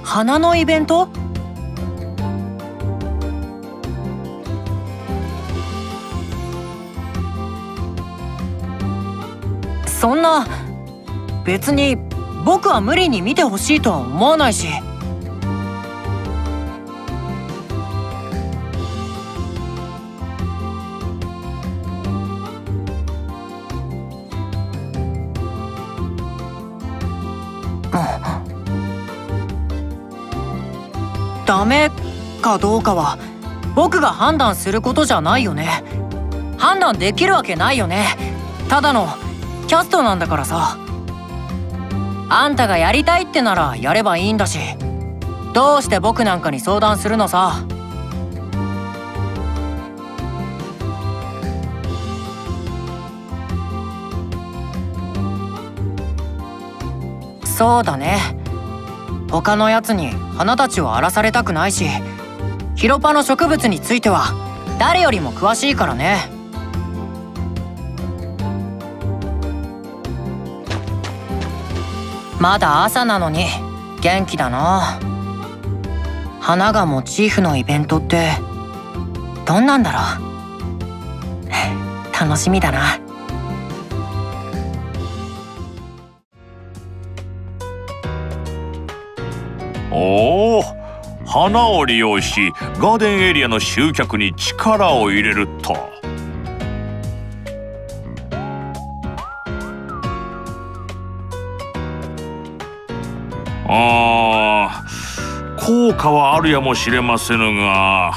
花のイベント？そんな、別に僕は無理に見てほしいとは思わないし。ダメかどうかは僕が判断することじゃないよね。判断できるわけないよね。ただのキャストなんだからさ。あんたがやりたいってならやればいいんだし、どうして僕なんかに相談するのさ。そうだね。他のやつに花たちを荒らされたくないし、ヒロパの植物については誰よりも詳しいからね。まだ朝なのに元気だな。花がモチーフのイベントってどんなんだろう。楽しみだな。 おお、花を利用しガーデンエリアの集客に力を入れると。効果はあるやもしれませぬが、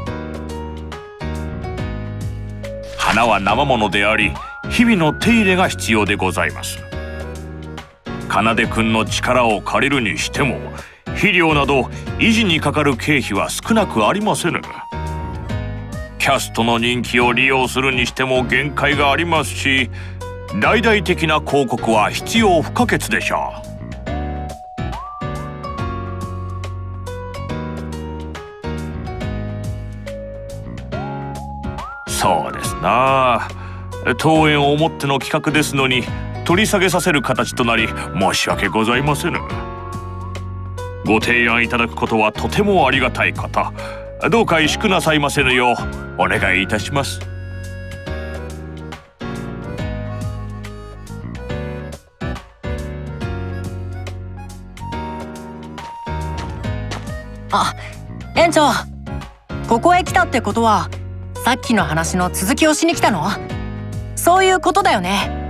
花は生ものであり日々の手入れが必要でございます。奏くんの力を借りるにしても肥料など維持にかかる経費は少なくありませぬ。キャストの人気を利用するにしても限界がありますし、大々的な広告は必要不可欠でしょう。そうですな。当園をもっての企画ですのに取り下げさせる形となり申し訳ございませぬ。ご提案いただくことはとてもありがたいこと。どうか萎縮なさいませぬようお願いいたします。 あ、園長、ここへ来たってことはさっきの話の続きをしに来たの？そういうことだよね。